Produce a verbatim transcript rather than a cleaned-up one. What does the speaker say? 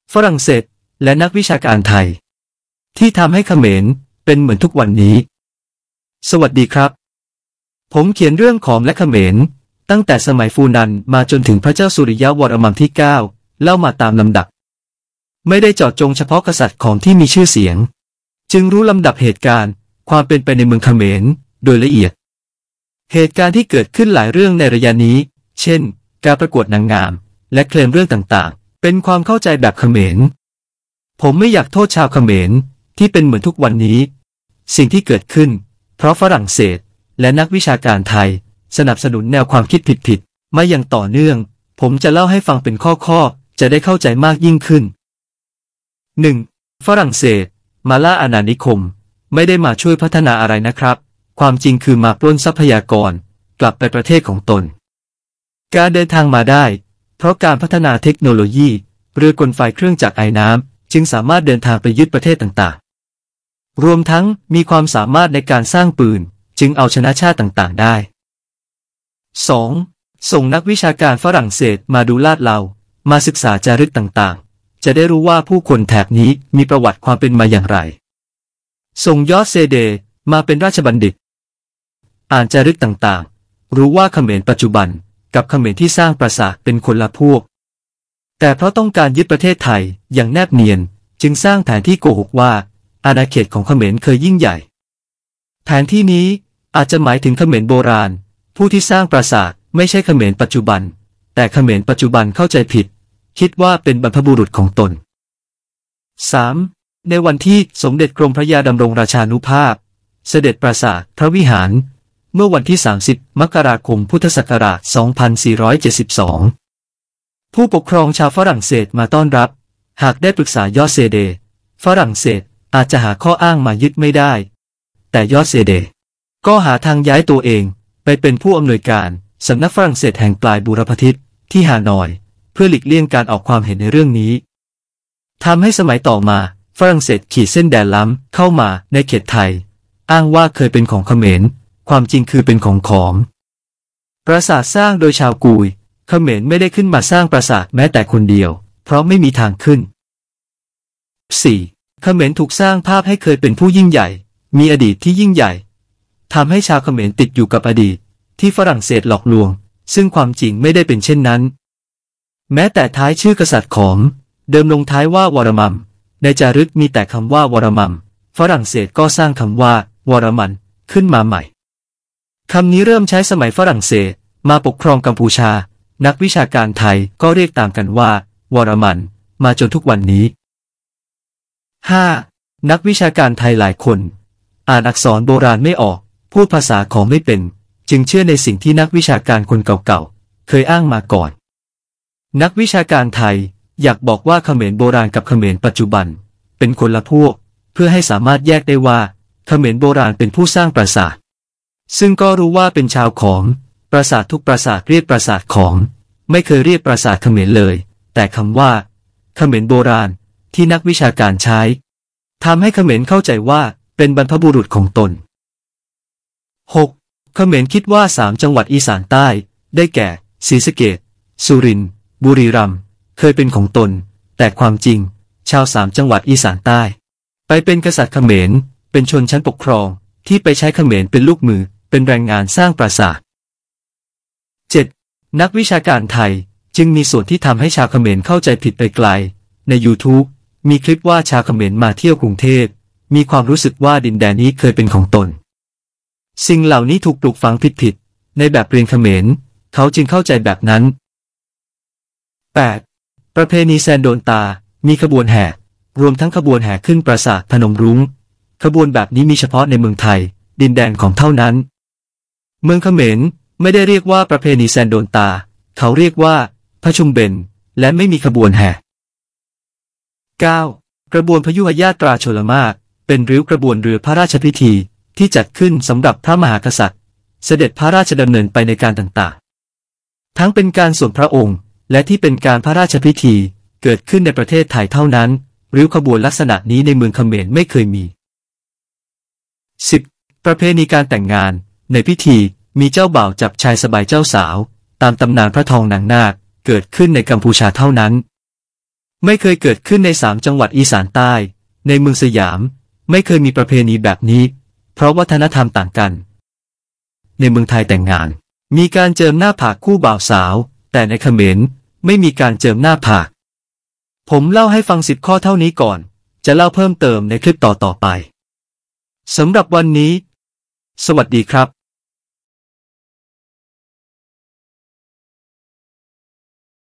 ฝรั่งเศสและนักวิชาการไทยที่ทำให้เขมรเป็นเหมือนทุกวันนี้สวัสดีครับผมเขียนเรื่องขอมและเขมรตั้งแต่สมัยฟูนันมาจนถึงพระเจ้าสุริยะวรมันที่เก้าเล่ามาตามลำดับไม่ได้เจาะจงเฉพาะกษัตริย์ของที่มีชื่อเสียงจึงรู้ลำดับเหตุการณ์ความเป็นไปในเมืองเขมรโดยละเอียดเหตุการณ์ที่เกิดขึ้นหลายเรื่องในระยะนี้เช่นการประกวดนางงามและเคลมเรื่องต่างๆเป็นความเข้าใจแบบเขมรผมไม่อยากโทษชาวเขมรที่เป็นเหมือนทุกวันนี้สิ่งที่เกิดขึ้นเพราะฝรั่งเศสและนักวิชาการไทยสนับสนุนแนวความคิดผิดๆมาอย่างต่อเนื่องผมจะเล่าให้ฟังเป็นข้อๆจะได้เข้าใจมากยิ่งขึ้น หนึ่ง. ฝรั่งเศสมาล่าอาณานิคมไม่ได้มาช่วยพัฒนาอะไรนะครับความจริงคือมาปล้นทรัพยากรกลับไปประเทศของตนการเดินทางมาได้เพราะการพัฒนาเทคโนโลยีเรือกลไฟเครื่องจักรไอน้ำจึงสามารถเดินทางไปยึดประเทศต่างๆรวมทั้งมีความสามารถในการสร้างปืนจึงเอาชนะชาติต่างๆได้ สอง. ส่งนักวิชาการฝรั่งเศสมาดูลาดเลามาศึกษาจารึกต่างๆจะได้รู้ว่าผู้คนแถบนี้มีประวัติความเป็นมาอย่างไรส่งยอดเซเดมาเป็นราชบัณฑิตอ่านจารึกต่างๆรู้ว่าเขมรปัจจุบันกับเขมรที่สร้างปราสาทเป็นคนละพวกแต่เพราะต้องการยึดประเทศไทยอย่างแนบเนียนจึงสร้างแผนที่โกหกว่าอาณาเขตของเขมรเคยยิ่งใหญ่แผนที่นี้อาจจะหมายถึงเขมรโบราณผู้ที่สร้างปราสาทไม่ใช่เขมรปัจจุบันแต่เขมรปัจจุบันเข้าใจผิดคิดว่าเป็นบรรพบุรุษของตน สาม. ในวันที่สมเด็จกรมพระยาดำรงราชานุภาพเสด็จปราสาทพระวิหารเมื่อวันที่สามสิบมกราคมพุทธศักราชสองพันสี่ร้อยเจ็ดสิบสองผู้ปกครองชาวฝรั่งเศสมาต้อนรับหากได้ปรึกษายอดเซเดฝรั่งเศสอาจจะหาข้ออ้างมายึดไม่ได้แต่ยอดเซเดก็หาทางย้ายตัวเองไปเป็นผู้อำนวยการสำนักฝรั่งเศสแห่งปลายบูรพาทิตที่ฮานอยเพื่อหลีกเลี่ยงการออกความเห็นในเรื่องนี้ทำให้สมัยต่อมาฝรั่งเศสขีดเส้นแดนล้ำเข้ามาในเขตไทยอ้างว่าเคยเป็นของเขมรความจริงคือเป็นของขอมปราสาทสร้างโดยชาวกุยเขมรไม่ได้ขึ้นมาสร้างปราสาทแม้แต่คนเดียวเพราะไม่มีทางขึ้น สี่. เขมรถูกสร้างภาพให้เคยเป็นผู้ยิ่งใหญ่มีอดีตที่ยิ่งใหญ่ทำให้ชาวเขมรติดอยู่กับอดีตที่ฝรั่งเศสหลอกลวงซึ่งความจริงไม่ได้เป็นเช่นนั้นแม้แต่ท้ายชื่อกษัตริย์ขอมเดิมลงท้ายว่าวรมัมในจารึกมีแต่คำว่าวรมัมฝรั่งเศสก็สร้างคำว่าวรมันขึ้นมาใหม่คำนี้เริ่มใช้สมัยฝรั่งเศสมาปกครองกัมพูชานักวิชาการไทยก็เรียกตามกันว่าวรมันมาจนทุกวันนี้ ห้า. นักวิชาการไทยหลายคนอ่านอักษรโบราณไม่ออกพูดภาษาของไม่เป็นจึงเชื่อในสิ่งที่นักวิชาการคนเก่าๆเคยอ้างมาก่อนนักวิชาการไทยอยากบอกว่าเขมรโบราณกับเขมรปัจจุบันเป็นคนละพวกเพื่อให้สามารถแยกได้ว่าเขมรโบราณเป็นผู้สร้างปราสาทซึ่งก็รู้ว่าเป็นชาวขอมปราสาททุกปราสาทเรียกปราสาทขอมไม่เคยเรียกปราสาทเขมรเลยแต่คำว่าเขมรโบราณที่นักวิชาการใช้ทำให้เขมรเข้าใจว่าเป็นบรรพบุรุษของตน หก. เขมรคิดว่าสามจังหวัดอีสานใต้ได้แก่ศรีสะเกษสุรินทร์บุรีรัมย์เคยเป็นของตนแต่ความจริงชาวสามจังหวัดอีสานใต้ไปเป็นกษัตริย์เขมรเป็นชนชั้นปกครองที่ไปใช้เขมรเป็นลูกมือเป็นแรงงานสร้างปราสาท เจ็ด. นักวิชาการไทยจึงมีส่วนที่ทำให้ชาวเขมรเข้าใจผิดไปไกลใน YouTube มีคลิปว่าชาวเขมรมาเที่ยวกรุงเทพมีความรู้สึกว่าดินแดนนี้เคยเป็นของตนสิ่งเหล่านี้ถูกปลูกฝังผิดๆในแบบเรียนเขมรเขาจึงเข้าใจแบบนั้น แปด. ประเพณีแซนโดนตามีขบวนแห่รวมทั้งขบวนแห่ขึ้นปราสาทพนมรุ้งขบวนแบบนี้มีเฉพาะในเมืองไทยดินแดนของเท่านั้นเมืองเขมรไม่ได้เรียกว่าประเพณีแซนโดนตาเขาเรียกว่าพระชุมเบนและไม่มีขบวนแห่ เก้า. กระบวนพยุหญาตราชลมารเป็นริ้วกระบวนเรือพระราชพิธีที่จัดขึ้นสำหรับพระมหากษัตริย์เสด็จพระราชดำเนินไปในการต่างๆทั้งเป็นการส่วนพระองค์และที่เป็นการพระราชพิธีเกิดขึ้นในประเทศไทยเท่านั้นริ้วขบวนลักษณะนี้ในเมืองเขมรไม่เคยมี สิบ. ประเพณีการแต่งงานในพิธีมีเจ้าบ่าวจับชายสบายเจ้าสาวตามตำนานพระทองนางนาคเกิดขึ้นในกัมพูชาเท่านั้นไม่เคยเกิดขึ้นในสามจังหวัดอีสานใต้ในเมืองสยามไม่เคยมีประเพณีแบบนี้เพราะวัฒนธรรมต่างกันในเมืองไทยแต่งงานมีการเจิมหน้าผากคู่บ่าวสาวแต่ในเขมรไม่มีการเจิมหน้าผากผมเล่าให้ฟังสิบข้อเท่านี้ก่อนจะเล่าเพิ่มเติมในคลิปต่อๆไปสำหรับวันนี้สวัสดีครับ